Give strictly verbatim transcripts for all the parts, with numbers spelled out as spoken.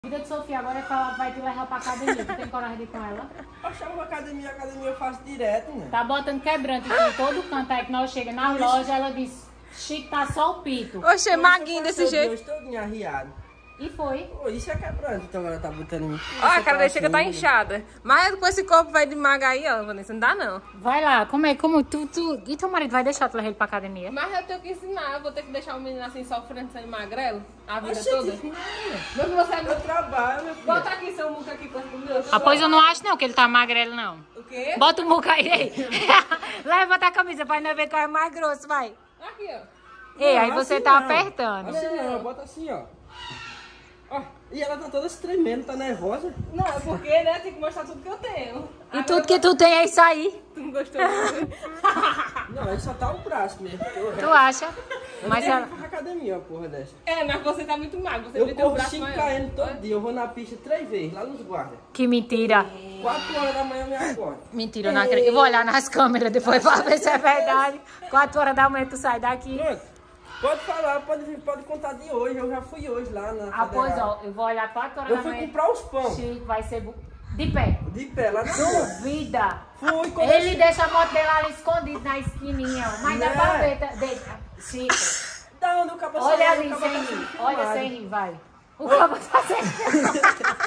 A vida de Sofia agora é falar, vai te levar pra academia. Tu tem coragem de ir com ela? Eu chamo pra academia, a academia eu faço direto, né? Tá botando quebrante em todo canto aí que nós chega na loja, ela diz, Chico, tá só o pito. Oxe, maguinho desse jeito. Hoje todo arriado. E foi. Pô, isso é quebrante, então agora tá botando em mim. Olha, a cara dele chega tá inchada. Mas com esse corpo vai de maga aí, ó, Vanessa, não dá não. Vai lá, como é, como tu, tu... E teu marido vai deixar tu levar ele pra academia? Mas eu tenho que ensinar, eu vou ter que deixar o menino assim sofrendo, sendo magrelo, a vida Oxe, toda. que- Mas você é Eu trabalho, meu filho. Bota aqui seu muca aqui perto do meu. Ah, pois eu não acho não que ele tá magrelo, não. O quê? Bota o muca aí, ei. Levanta a camisa pra nós ver qual é mais grosso, vai. Aqui, ó. Ei, aí Não, você assim tá não. apertando. Assim não, bota assim, ó. Ó, e ela tá toda se tremendo, tá nervosa. Não, é porque, né, tem que mostrar tudo que eu tenho. E tudo que tu tem é isso aí. Tu não gostou muito? Não, aí só tá o braço mesmo. porque o Tu resto- acha? Eu Mas não ela... tenho pra academia, uma porra dessa. É, mas você tá muito magro, você Eu devia ter o corro braço cinco maior. quilômetros todo dia, eu vou na pista três vezes, lá nos guardas. Que mentira. quatro horas da manhã eu me acordo. Mentira, eu não acredito. Eu vou olhar nas câmeras depois pra ver se é verdade. Quatro horas da manhã tu sai daqui. Pronto. Pode falar, pode, pode contar de hoje, eu já fui hoje lá na Ah, pois Federal. ó, eu vou olhar quatro horas Eu da fui manhã. comprar os pão, Chico, vai ser bu- de pé. de pé, lá na rua. Duvida. Fui, comecei. Ele deixa a moto dele ali escondido na esquininha, ó. Mas dá Né? pra ver, tá- deixa. Chico, Da onde o cabo olha saiu, ali o cabo sem tá rir. sendo Olha filmado. sem rir, vai. O cabo tá sem rir.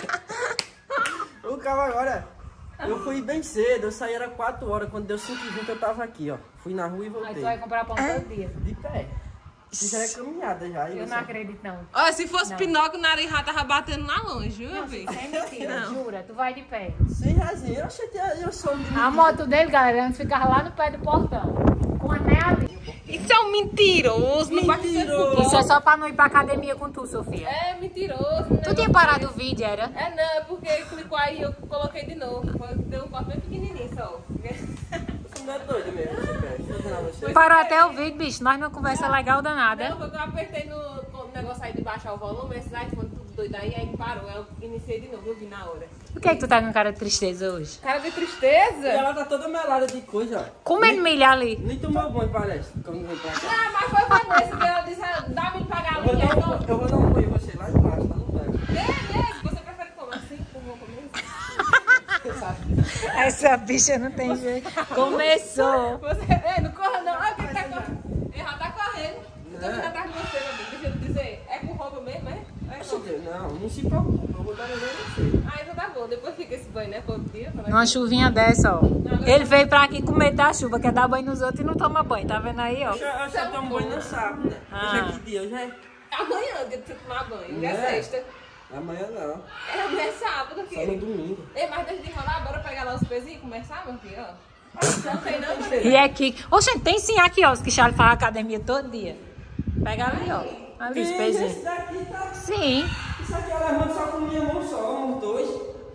O cabo agora, eu fui bem cedo, eu saí era quatro horas, quando deu cinco e vinte eu tava aqui, ó. Fui na rua e Aí voltei. tu vai comprar pão todo dia. De pé. Isso já é caminhada já. e Eu você- não acredito, não. Olha, se fosse Não. Pinóquio, o nariz já tava batendo lá longe, viu, Não, filho? isso é mentira, jura. Tu vai de pé. Sem razão, eu achei que eu sou de A moto dele, galera, antes ficava lá no pé do portão. Com a anel ali. Isso é um mentiroso, não vai ser Mentiroso. futebol. Isso é só pra não ir pra academia com tu, Sofia. É mentiroso. Tu tinha parado o vídeo, era? É não, é porque clicou aí e eu coloquei de novo. Foi- Deu um corte bem pequenininho só. Você não é doido mesmo, você pega. Deixa eu ensinar você. Parou até o vídeo, bicho. Nós não conversa legal danada. Não, foi que eu apertei no, no negócio aí de baixar o volume, esses iPhone tudo doido aí, aí parou. Aí eu iniciei de novo, eu vi na hora. Por que, é que tu tá com cara de tristeza hoje? Cara de E tristeza? ela tá toda melada de coisa, ó. Comendo milho ali. Nem tomou banho, parece, quando vem pra cá. Ah, mas foi Vanessa que ela disse, ah, dá-me de pagar a Eu vou linha. dar um, Então, eu vou dar um banho em você lá embaixo, tá no banho. beleza, você prefere comer assim? Como eu comer? Essa bicha não tem jeito. Começou. Você, ei, não corra não. Olha quem tá correndo. Ele já tá correndo. Eu tô vindo atrás de você, meu amigo. Deixa eu te dizer. É com roupa mesmo, é? É com roupa. Não, não se preocupe, eu vou dar um banho em você. Ah, então tá bom. Depois fica esse banho, né? Todo dia. pra nós- Numa chuvinha dessa, ó. Ele veio pra aqui com medo da chuva, quer dar banho nos outros e não toma banho. Tá vendo aí, ó? Eu já, eu já tomo banho no sábado, né? Ah. Hoje é que dia? Hoje é... Amanhã, dia de você tomar banho. Hoje é Né? sexta. Amanhã não, É, hoje é sábado, só no filho. domingo. Ei, mas deixa de enrolar, bora pegar lá os pezinhos e começar, meu filho, ó. Não tem não, meu E filho. é que... Oxe, tem sim aqui, ó. Os que Charles faz academia todo dia. Pega ali, ó. Ali os Esse pezinhos. daqui tá... Sim. Isso aqui eu levanto só com minha mão só, uns dois.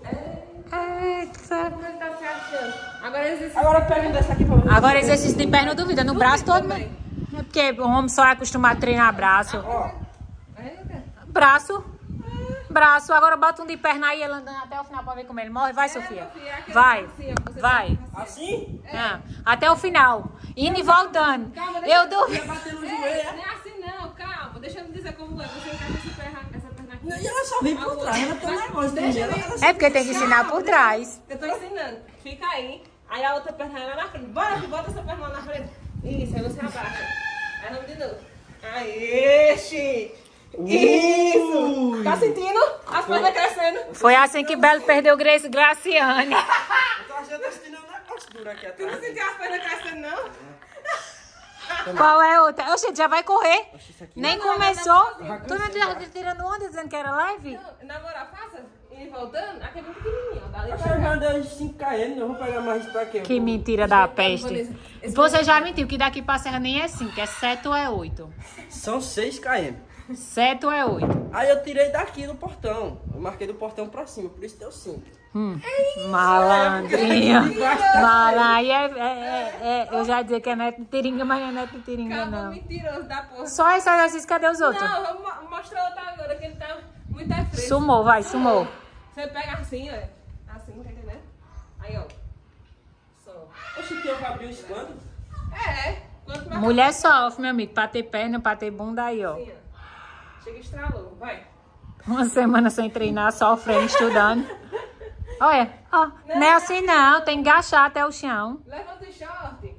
Eita. Como é que tá se achando? Agora existe. Agora pega um dessa aqui pra você. Agora exercício de perna, não duvida. No braço todo mundo. É porque o homem só é acostumado a treinar braço. Ó, Braço. Braço. Agora bota um de perna aí, ele andando até o final pra ver como ele morre. Vai, Sofia. meu filho, é aquele Vai. assim, ó, você Vai. tá assim? Ah, até o final. Indo e voltando. Calma, deixa Eu duvido. Ia bater no Ei, joelho, não é? é assim não, calma. Deixa eu me dizer como é. Você encaixa essa perna, essa perna aqui. E ela só vem por trás, ela tem um negócio de Deixa ela, eu ela É porque tem que ensinar por trás. Eu tô ensinando. Fica aí. Aí a outra perna lá na frente. Bora, filho, bota essa perna lá na frente. Isso, aí você abaixa. Aí vamos de novo. Aê, Chico. Isso! Tá sentindo? As pernas crescendo. Foi assim que Belo perdeu Grace Graciane. Eu tô achando que eu tô sentindo um negócio duro aqui Tu não atrás. sentiu as pernas crescendo, não? Qual é a outra? Oxe, já vai correr. Oxe, isso aqui Nem não, não, começou. não, não, Tu não já tirando onda dizendo que era live? Não, na moral, faça. E voltando, aqui é bem pequenininho, ó. Dali Eu pra já cá. deu cinco quilômetros, eu vou pegar mais pra quê? Que mentira da peste. Você já mentiu que daqui pra Serra nem é cinco, é sete ou é oito? São seis quilômetros. Sete ou é oito? Aí eu tirei daqui do portão. Eu marquei do portão pra cima, por isso deu cinco. Hum. Malandrinha. Malandrinha. Aí é, é, é, é, eu já ia dizer que é neto de tiringa, mas não é neto de tiringa, Calma, não. mentiroso da porra. Só esse exercício, cadê os outros? Não, vamos mo- mostrar outro agora, que ele tá muito é fresco. Sumou, vai, sumou. Você pega assim, ó. Assim, tá entendendo? Aí, ó. Só. Oxe, que eu abri o quando? É. Quanto mais Mulher sofre, meu amigo, pra ter perna, pra ter bunda aí, ó. assim, ó. Chega e estralou. Vai. Uma semana sem treinar, sofrendo, estudando. Olha, ó, não, não é assim não, tem que agachar até o chão. Levanta o short.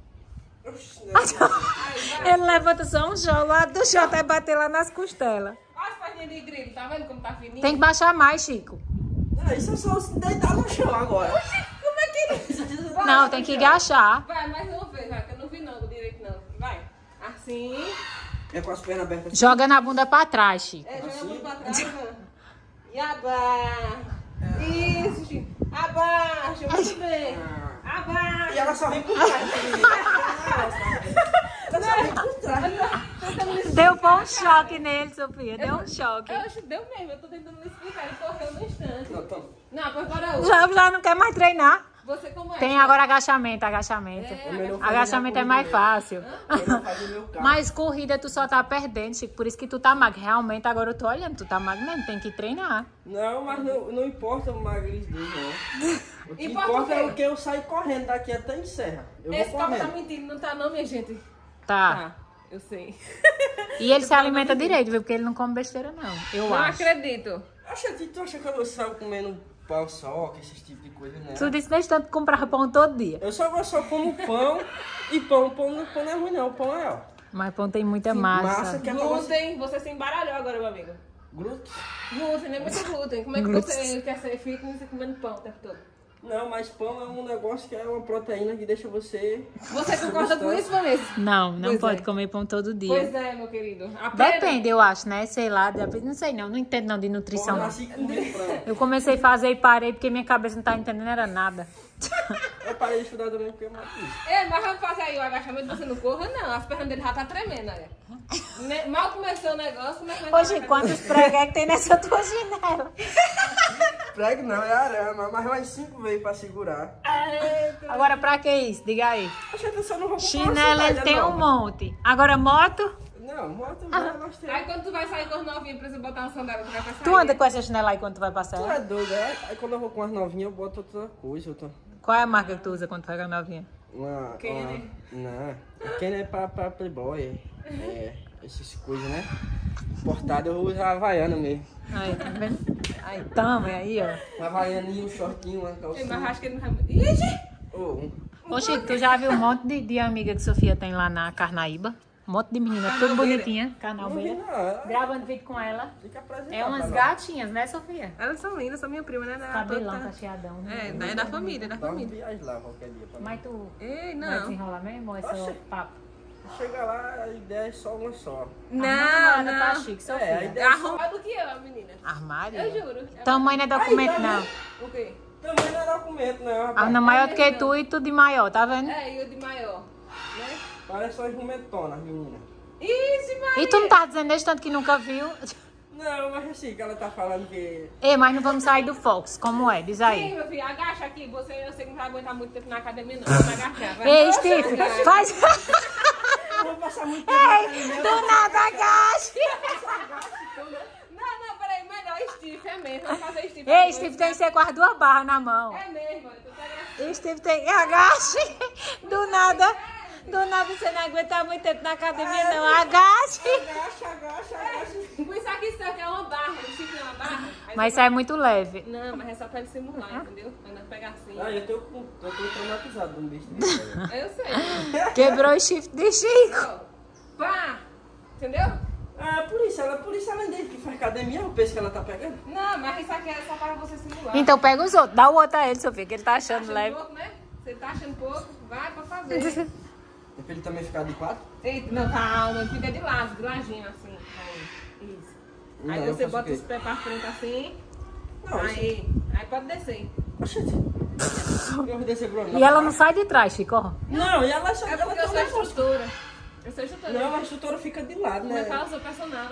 Ele levanta só um chão, lá do chão até bater lá nas costelas. Olha as perninhas de grilo, tá vendo como tá fininho? Tem que baixar mais, Chico. Ah, isso é só se deitar no chão agora. Como é que... Vai, Não, tem que agachar. Vai, mais uma vez, vai, que eu não vi não, direito não. Vai. Assim. É com as pernas abertas. Joga na bunda pra trás, Chico. É, joga a mão pra trás, né? E abaixa. Isso, Chico. Abaixa, muito bem. Abaixa. E ela só vem por trás. Ela só vem por trás. Deu bom choque nele, Sofia. Deu um choque. Eu acho que deu mesmo, eu tô tentando lhe explicar, ele correu no instante. Não, tô... Não, pois para outra. Já, já não quer mais treinar. Você como é? Tem agora agachamento, agachamento. É, melhor Agachamento é fazer mais a fácil. Eu vou fazer meu carro. Mas corrida tu só tá perdendo, Chico. Por isso que tu tá magro. Realmente agora eu tô olhando, tu tá magro mesmo. Tem que treinar. Não, mas não, não importa o magriz dele, não. O que Importa importa o quê? é o que eu saio correndo daqui até em Serra. Eu Esse vou copo tá correndo. mentindo, não tá não, minha gente? Tá. Tá, eu sei. E ele se alimenta direito, viu? Porque ele não come besteira, não. Eu Não acho. acredito. Acha, tu acha que eu saio comendo pão só, esse tipo de coisa, né? Tu disse desde tanto que comprava pão todo dia. Eu só, só como pão e pão. Pão, não- pão não é ruim, não. Pão é, ó. Mas pão tem muita Sim, massa. massa que é pra você. Glúten, você se embaralhou agora, meu amigo. Glúten? Glúten, não é muito glúten. Como é que Glúten. você quer ser fitness e comendo pão o tempo todo? Não, mas pão é um negócio que é uma proteína que deixa você... Você concorda com isso, Vanessa? Não, não Pois pode é. comer pão todo dia. Pois é, meu querido. Aprenda. Depende, eu acho, né? Sei lá, depende- não sei não, não entendo não de Pão nutrição. Não. nasci comendo frango. Eu comecei a fazer e parei porque minha cabeça não tá entendendo era nada. Eu parei de estudar também porque eu matei isso. É, mas vamos fazer aí o agachamento, você não corra, não. As pernas dele já tá tremendo, olha. Ne- Mal começou o negócio, mas... Hoje, quantos pregos é que tem nessa tua chinela? Prego não, é arame, mas mais cinco vezes pra segurar. Agora, pra que isso? Diga aí. Acho que eu só não vou comprar uma Chinela ele sandália tem um nova. monte. Agora, moto? Não, moto não, nós temos. Aí quando tu vai sair com as novinhas pra você botar uma sandália, tu vai pra sair. Tu anda com essa chinela aí quando tu vai passar? Tu é doido, é? Aí quando eu vou com as novinhas eu boto outra coisa, outra... Qual é a marca que tu usa quando tu vai com a novinha? Uma... Kenner. Uma... Não, Kenner é pra, pra playboy, é, essas coisas, né? Importado eu uso a Havaiana mesmo. Aí, tá vendo? Aí, toma, aí, ó. Uma Havaianinha, um shortinho, uma Ei, calcinha. mas acho que ele não vai... Ixi! Ô, um... Ô, Chico, tu já viu um monte de, de amiga que Sofia tem lá na Carnaíba? Um monte de menina, tudo Carnalbeira. bonitinha. Não vi Carnalbeira. não, Gravando vídeo com ela. fica apresentado. É umas pra nós. gatinhas, né, Sofia? Elas são lindas, são minha prima, né? Da- Cabelão da- cacheadão, né? É, da- é da família, é da Dá uma família. viagem lá qualquer dia pra nós. Mas tu Ei, vai não. desenrolar mesmo ou é só Oxe. papo? Chega lá, a ideia é só uma só. Não, Arrumada pra não. Chique, É, a Sofia. ideia É arrumado do que eu, menina. Armário? Eu juro. Tamanho não é documento, Aí, tá não. O quê? Também não é documento, não, rapaz. Arna maior do que não. tu e tu de maior, tá vendo? É, e o de maior. Né? Parece só jumetonas, menina. Ixi, Maria. E tu não tá dizendo desde tanto que nunca viu? Não, mas assim, que ela tá falando que... Ei, mas não vamos sair do Fox, como é? Diz Sim, aí. meu filho, agacha aqui. Você, eu sei que não vai aguentar muito tempo na academia, não. Vai agachar, vai. Ei, Steve, Agacha. faz... Eu vou passar muito tempo na Ei, academia. do nada agache. Não, não, peraí. Melhor Steve, é mesmo. Vamos fazer Steve. Ei, agora. Steve tem que ser com as duas barras na mão. É mesmo, tu pega... Steve tem que agache. Do nada, do nada você não aguenta muito tempo na academia, não. Agache. Agacha, agacha, agacha. Com isso aqui, isso aqui é uma barra. O Steve é uma barra. Aí Mas você isso é muito leve. Não, mas é só pra ele simular, entendeu? Pra não pegar assim. Ah, eu tô, com- eu tô traumatizado de um bicho desse. Eu sei. Quebrou o chifre de Chico. Ó, pá! Entendeu? Ah, por isso, ela, por isso ela ainda que faz academia, o peso que ela tá pegando. Não, mas isso aqui é só para você simular. Então pega os outros. Dá o outro a ele, Sofia, que ele tá Tá achando achando leve. pouco, né? Você tá achando pouco? Vai pra fazer. É pra ele também ficar de quatro? Eita, não, calma, fica de lado, de ladinho assim. Aí, isso. Aí Não, eu você faço bota o quê? os pés pra frente assim. Não, Aí, aí pode descer. Oxente. Eu vou descer, Bruno. E ela não sai de trás, Chico. ó. Não, e ela só... É ela porque tem eu um sou negócio. instrutora. Eu sou instrutora. Não, a instrutora fica de lado, Como é né? que fala? Eu sou personal.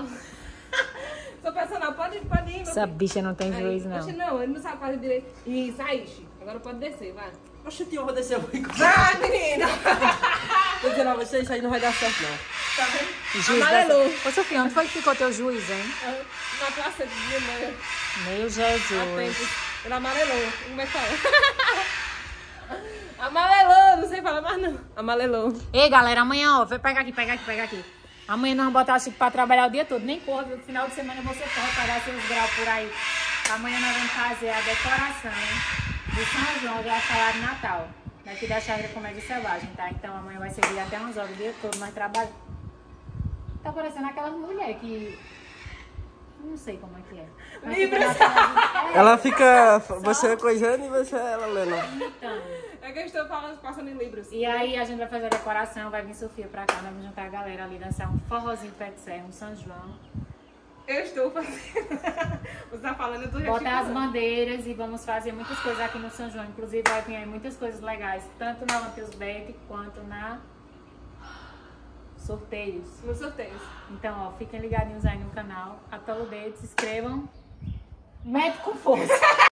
Sou personal, pode, pode ir, meu Essa filho. bicha não tem Aí, juízo, oxe, não. não, ele não sabe fazer direito. Isso, aí, Chico. Agora pode descer, vai. Oxente, eu vou descer, eu vou Vai, menina! Tô dizendo a vocês, isso aí não vai dar certo, não. Tá vendo? Juiz Amarelou. dessa- Ô, Sofia, onde foi que ficou teu juiz, hein? Na praça de dia, mãe. Meu Há Jesus. tempo. Ele amarelou. Como é que fala? Amarelou, não sei falar mais não. Amarelou. Ei, galera, amanhã, ó, vai pegar aqui, pegar aqui, pegar aqui. Amanhã nós vamos botar o Chico pra trabalhar o dia todo. Nem corra, no final de semana você corre pra dar seus graus por aí. Amanhã nós vamos fazer a decoração do São João, já falar de Natal. Daqui da Chácara Comédia Selvagem, tá? Então amanhã vai servir até umas horas o dia todo, nós trabalhamos. Tá parecendo aquela mulher que... Não sei como é que é. Mas Libra. fica naquela- é, Ela fica. Só- Você coisando e você ela lendo. Então... É que eu estou falando, passando em Libras. E aí a gente vai fazer a decoração, vai vir Sofia pra cá, nós vamos juntar a galera ali, dançar um forrozinho pé de serra, um São João. Eu estou fazendo. Você tá falando, eu tô Botar as gesticulando. bandeiras e vamos fazer muitas coisas aqui no São João. Inclusive vai vir aí muitas coisas legais, tanto na Lampions Bet quanto na sorteios. Nos sorteios. Então, ó, fiquem ligadinhos aí no canal, atola o dedo, se inscrevam, mete com força.